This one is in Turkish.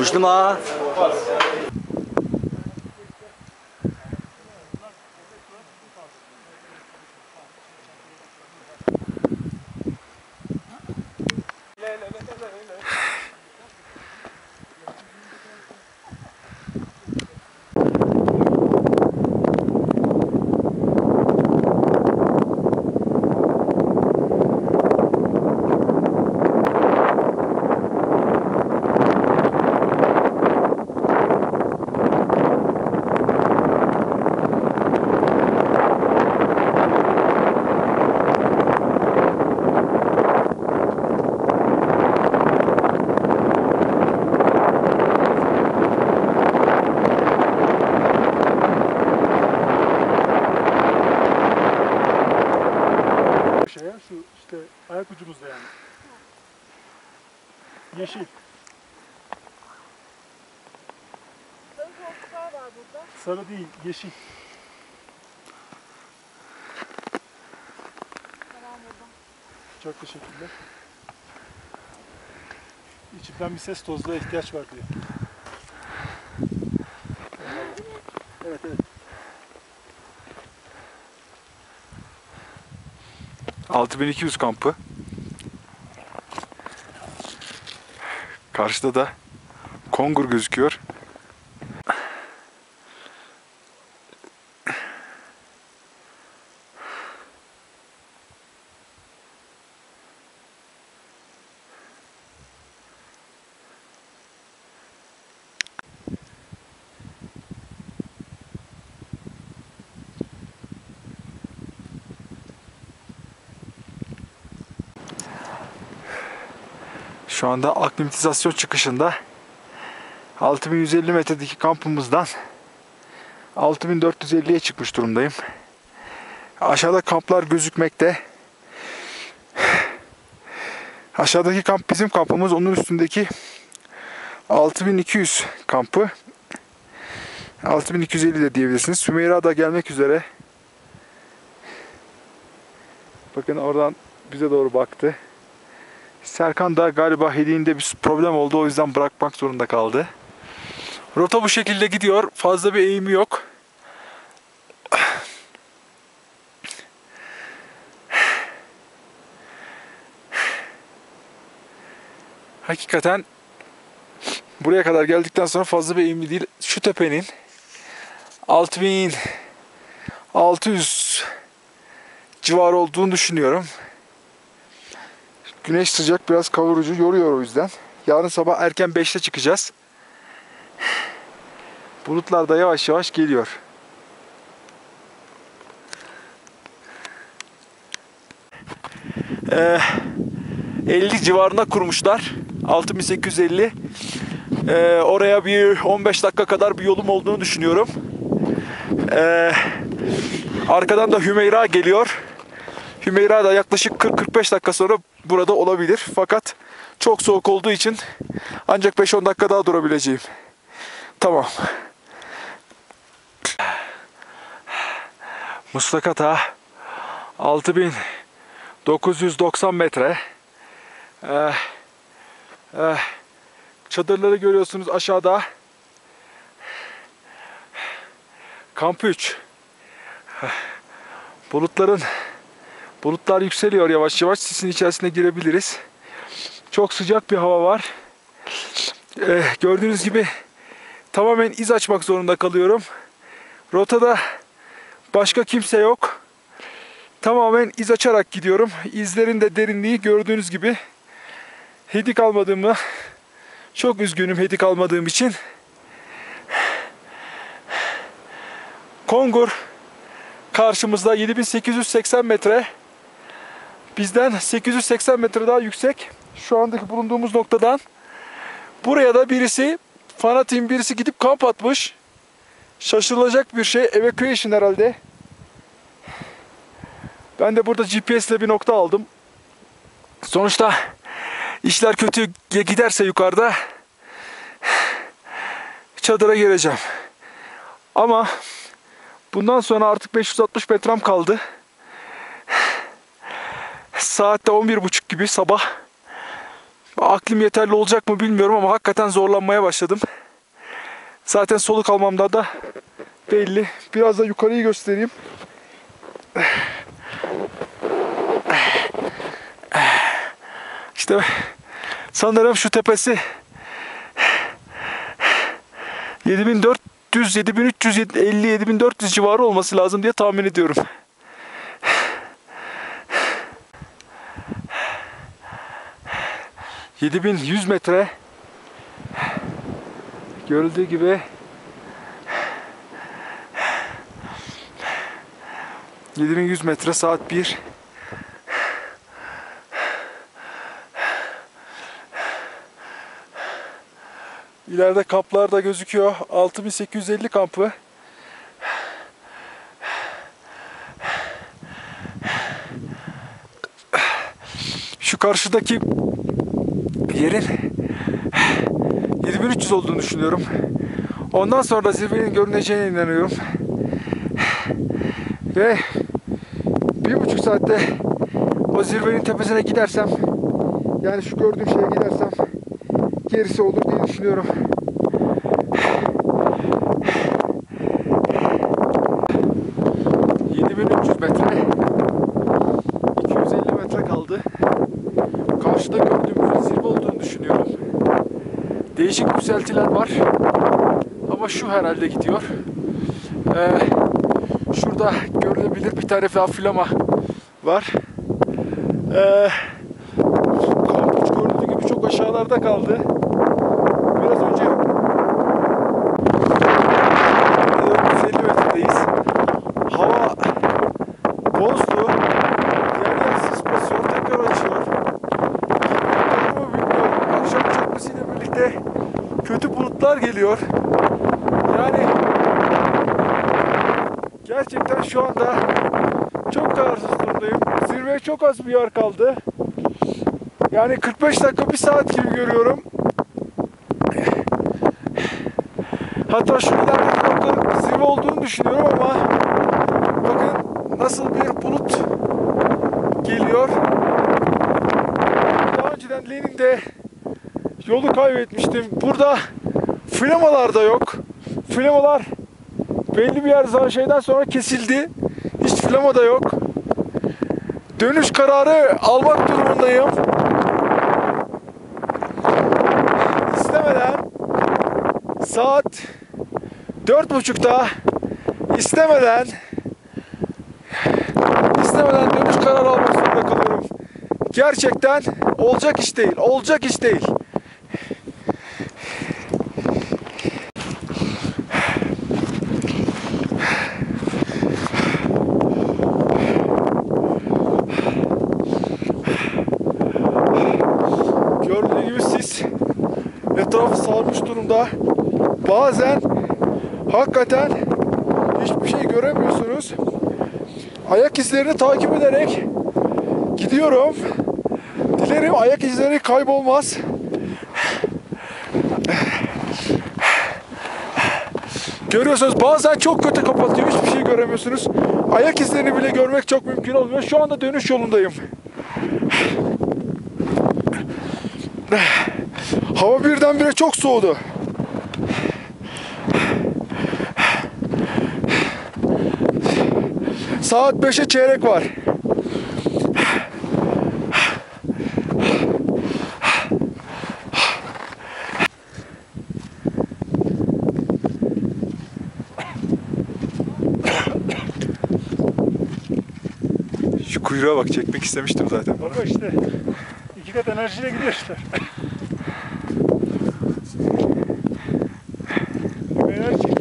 Kuşluma. Şu işte ayak ucumuzda yani. Yeşil. Sarı koltuklar var burada. Sarı değil, yeşil. Tamam burada. Çok teşekkürler. İçimden bir ses tozluğa ihtiyaç var diyor. Evet, evet. 6200 kampı. Karşıda da Kongur gözüküyor. Şu anda aklimatizasyon çıkışında 6150 metredeki kampımızdan 6450'ye çıkmış durumdayım. Aşağıda kamplar gözükmekte. Aşağıdaki kamp bizim kampımız. Onun üstündeki 6200 kampı. 6250 de diyebilirsiniz. Sümeyra da gelmek üzere. Bakın oradan bize doğru baktı. Serkan da galiba hediğinde bir problem oldu. O yüzden bırakmak zorunda kaldı. Rota bu şekilde gidiyor. Fazla bir eğimi yok. Hakikaten buraya kadar geldikten sonra fazla bir eğimli değil. Şu tepenin 6600 civarı olduğunu düşünüyorum. Güneş sıcak, biraz kavurucu, yoruyor o yüzden. Yarın sabah erken 5'te çıkacağız. Bulutlar da yavaş yavaş geliyor. Ee, 50 civarına kurmuşlar. 6850. Oraya bir 15 dakika kadar bir yolum olduğunu düşünüyorum. Arkadan da Hümeyra geliyor. Hümeyra da yaklaşık 40-45 dakika sonra burada olabilir. Fakat çok soğuk olduğu için ancak 5-10 dakika daha durabileceğim. Tamam. Muztagh Ata 6990 metre. Çadırları görüyorsunuz aşağıda. Kamp 3. Bulutlar yükseliyor yavaş yavaş. Sisin içerisine girebiliriz. Çok sıcak bir hava var. Gördüğünüz gibi tamamen iz açmak zorunda kalıyorum. Rotada başka kimse yok. Tamamen iz açarak gidiyorum. İzlerin de derinliği gördüğünüz gibi. Hedik almadığımı çok üzgünüm hedik almadığım için. Kongur karşımızda 7880 metre. Bizden 880 metre daha yüksek. Şu andaki bulunduğumuz noktadan. Buraya da fanatiğin birisi gidip kamp atmış. Şaşırılacak bir şey. Evacuation herhalde. Ben de burada GPS ile bir nokta aldım. Sonuçta işler kötü giderse yukarıda çadıra gireceğim. Ama bundan sonra artık 560 metrem kaldı. Saatte 11.30 gibi sabah. Aklim yeterli olacak mı bilmiyorum ama hakikaten zorlanmaya başladım. Zaten soluk almamda da belli. Biraz da yukarıyı göstereyim. İşte sanırım şu tepesi 7400, 7350, 7400 civarı olması lazım diye tahmin ediyorum. ...7100 metre... ...görüldüğü gibi... ...7100 metre, saat 1... İleride kamplar da gözüküyor. 6850 kampı. Şu karşıdaki yerin 7300 olduğunu düşünüyorum. Ondan sonra da zirvenin görüneceğine inanıyorum. Ve 1,5 saatte o zirvenin tepesine gidersem, yani şu gördüğüm şeye gidersem gerisi olur diye düşünüyorum. ...7300 metre... ...250 metre kaldı. Karşıda gördüğümüz zirve olduğunu düşünüyorum. Değişik yükseltiler var. Ama şu herhalde gidiyor. Şurada görülebilir bir tane daha flama var. Kampüs gördüğü gibi çok aşağılarda kaldı. Biraz önce 450 metredeyiz. Hava bozdu. Yer sis basıyor, tekrar açıyor. Ama bilmiyorum. Akşam çökmesiyle birlikte kötü bulutlar geliyor. Yani gerçekten şu anda çok kararsız durumdayım. Zirveye çok az bir yer kaldı. Yani 45 dakika, 1 saat gibi görüyorum. Hatta şu ilerideki noktanın zirve olduğunu düşünüyorum ama bakın nasıl bir bulut geliyor. Daha önceden Lenin'de yolu kaybetmiştim. Burada flamalar da yok. Flamalar belli bir şeyden sonra kesildi. Hiç flama da yok. Dönüş kararı almak durumundayım. İstemeden saat 4.30'da istemeden dönüş kararı almak zorunda kalıyorum. Gerçekten olacak iş değil. Olacak iş değil. Gördüğünüz gibi sis etrafı sarmış durumda. Bazen hakikaten hiçbir şey göremiyorsunuz. Ayak izlerini takip ederek gidiyorum. Dilerim ayak izleri kaybolmaz. Görüyorsunuz bazen çok kötü kapatıyor. Hiçbir şey göremiyorsunuz. Ayak izlerini bile görmek çok mümkün olmuyor. Şu anda dönüş yolundayım. Hava birdenbire çok soğudu. Saat 5'e çeyrek var. Şu kuyruğa bak, çekmek istemiştim zaten. Baba işte 2 kat enerjiyle gidiyor işte. Enerji.